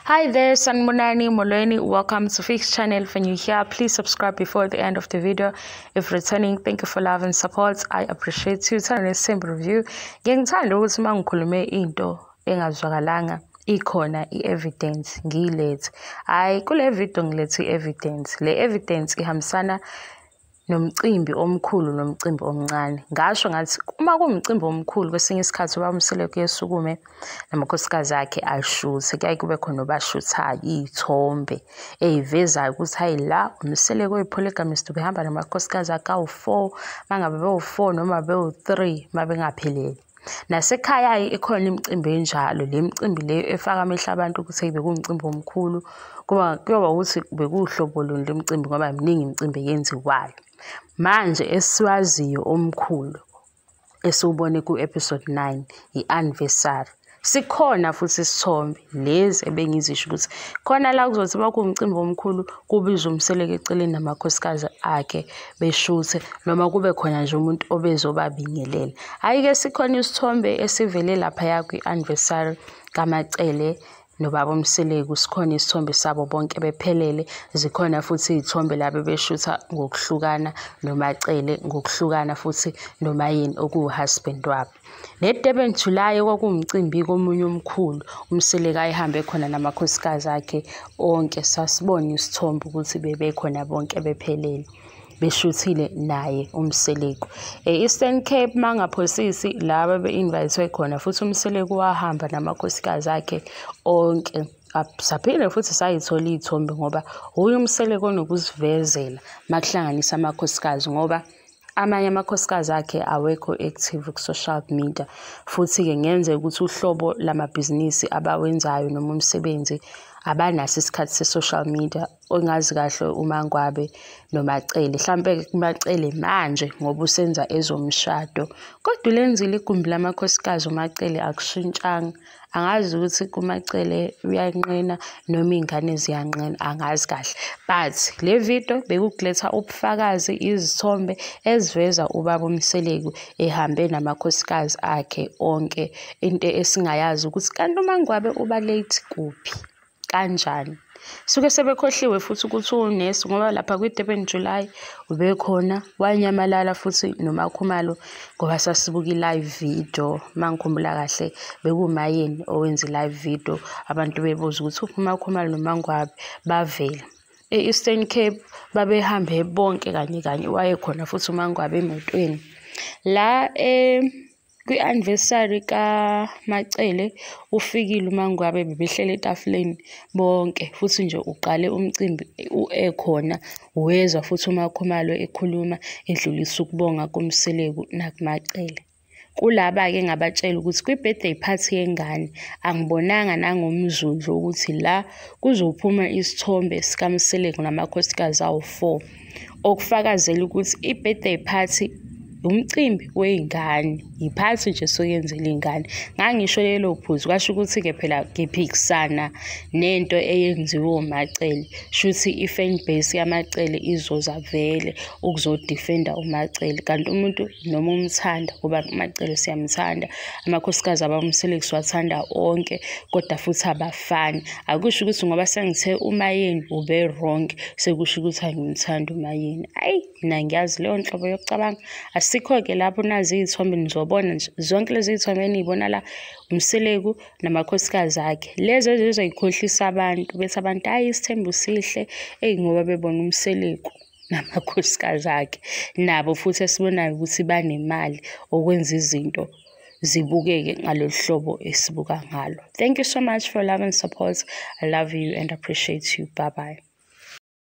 Hi there, Sanmunani Molweni. Welcome to Fix channel. If you're here, please subscribe before the end of the video. If returning, thank you for love and support. I appreciate you. Uthando Nes'thembu review. Ngithanda ukuthi mangikhulume into engazwakalanga ikhona i-evidence ngiyilethe. Hayi kule video ngilethe i-evidence. Le evidence ihambisana nomcimbi omkhulu nomcimbi omncane. Ngasho ngathi uma kuwumcimbi omkhulu kwesinye isikhathi ubaba Mseleku yesukume namakhosikazi akhe ashuthe, kuyaye kube khona obashuthayo iy'thombe ey'vezayo ukuthi hayi la uMseleku oyi-polygamist ubehamba namakhosikazi akhe awu-4, mangabe bewu-4 noma bewu-3 mabengapheleli. Nasekhaya ikhona imicimbi enjalo, le micimbi le efaka amehlo abantu ukuthi bekuwumcimbi omkhulu, kuyoba ukuthi bekuwuhlobo luni le micimbi ngoba miningi imicimbi eyenziwayo. Manje esiwaziyo omkhulu esiwubone ku-episode 9 i-anniversary. Sikhona futhi isithombe lezi ebengizisho ukuthi khona la kuzothi bakuwumcimbi omkhulu kubizwe uMseleku eceleni namakhosikazi akhe beshuthe noma kube khona nje umuntu obezobabingelela. Hhayi-ke sikhona isithombe esivele laphaya kwi-anniversary kaMacele nobaba Mseleku. Sikhona isithombe sabo bonke bephelele, zikhona futhi iy'thombe labo beshutha ngokuhlukana noMacele, ngokuhlukana futhi noMayeni okuwu-husband wabo. Ne-Durban July kwakuwumcimbi komunye omkhulu uMseleku ayihambe khona namakhosikazi akhe onke. Sasibona isithombe ukuthi bebekhona bonke bephelele beshuthile naye uMseleku. Eastern Cape mangaphosisi laba be-invite khona futhi uMseleku wahamba namakhosikazi akhe onke. Saphinde futhi sayithola iy'thombe ngoba uye uMseleku onokuzivezela makuhlanganisa amakhosikazi ngoba amanye amakhosikazi akhe awekho active ku-social media. Futhi-ke ngenzeka ukuthi uhlobo lamabhizinisi abawenzayo noma umsebenzi abanaso isikhathi se-social media. Ongazi kahle uMangwabe noMacele, mhlampe kuMacele manje ngoba usenza ezomshado, kodwa ulenzile igumbi lamakhosikazi uMacele akushintshanga. Angazi ukuthi kuMacele uyanqena noma iy'ngane ziyanqena, angazi kahle. But le video bekukuletha ubufakazi, izithombe eziveza ubaba uMseleku ehambe namakhosikazi akhe onke. Into esingayazi ukuthi kanti uMangwabe uba late kuphi kanjani. Suke sebekhohliwe futhi ukuthi uNesi ngoba lapha kwi-Durban July ubekhona wanyamalala futhi noMakhumalo ngoba sasibuka i-live video. Mangikhumbula kahle bekumayeni owenza i-live video, abantu bebuza ukuthi uMakhumalo noMangwabe bavela. E-Eastern Cape babehambe bonke kanye kanye, wayekhona futhi uMangwabe emotweni. La kwi-anniversary kaMacele ufikile uMangwabe bebehlele etafuleni bonke futhi nje uqale umcimbi ekhona, wezwa futhi uMakhumalo ekhuluma edlulisa ukubonga kuMseleku nakuMacele. Kulaba-ke ngabatshela ukuthi kwi-birthday party yengane angibonanga nangomzuzu ukuthi la kuzophuma isithombe sikaMseleku namakhosikazi awu-4 okufakazela ukuthi i-birthday party umcimbi wey'ngane, yiphathi nje soyenzela iy'ngane. Ngangisho lelo phuzu kwasho ukuthi-ke phela ngiphikisana nento eyenziwe uMacele. Shuthi i-fan base yaMacele izoza vele ukuzodifenda uMacele, kanti umuntu noma umthanda ngoba uMacele siyamthanda, amakhosikazi abaMseleku siwathanda onke, kodwa futhi abafani. Akusho ukuthi ngoba sengithe uMayeni ube wrong sekusho ukuthi angimthanda uMayeni. Ayi mina ngiyazi leyo nhlobo yokucabanga. Asikho-ke lapho nazi iy'thombe nizobona nje zonke lezi iy'thombe eniy'bona la uMseleku namakhosikazi akhe. Lezo ezizoyikhohlisa abantu bethi abantu hayi isithembu sihle ngoba bebona uMseleku namakhosikazi akhe. Nabo futhi esibonayo ukuthi banemali okwenza izinto zibukeke ngalolu hlobo esibuka ngalo. Thank you so much for love and support. I love you and appreciate you. Bye bye.